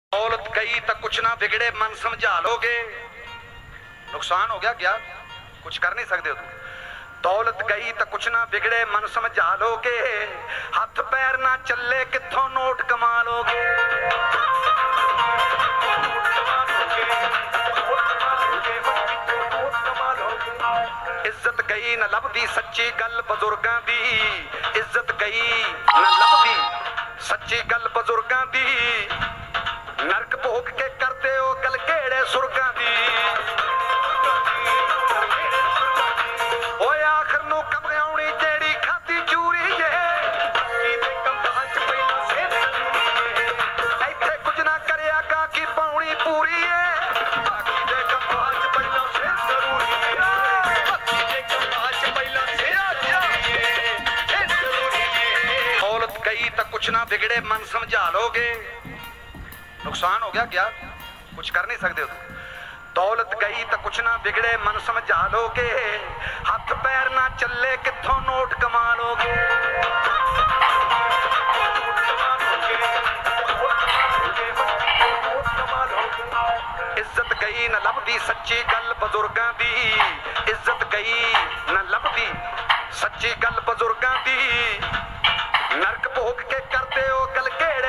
दौलत गई तो कुछ ना बिगड़े मन समझा लोगे। नुकसान हो गया क्या, कुछ कर नहीं सकते हो तुम। दौलत गई तो कुछ ना बिगड़े मन समझा लोगे, हाथ पैर ना चले कित्थों नोट कमा लोगे। इज्जत गई न लभदी सच्ची गल बजुर्गां दी, इज्जत गई न लभदी सच्ची गल बजुर्गां दी, नरक भोग के करते हो गल केड़े सुरगां दी। ओए आखिर नूं कब आउणी जेड़ी खादी चूरी जे, इत्थे कुछ ना करिया का की पाउणी पूरी है। दौलत गई तो कुछ ना बिगड़े मन समझा लोगे। नुकसान हो गया क्या, कुछ कर नहीं सकते हो तुम। दौलत गई तो कुछ ना बिगड़े मन समझा लोगे, हाथ पैर ना चले कित्थों नोट कमा लोगे। इज्जत गई न लभदी सच्ची गल बजुर्गां दी, इज्जत गई न लभदी सच्ची गल बजुर्गां दी, नरक भोग के करते हो गल केड़े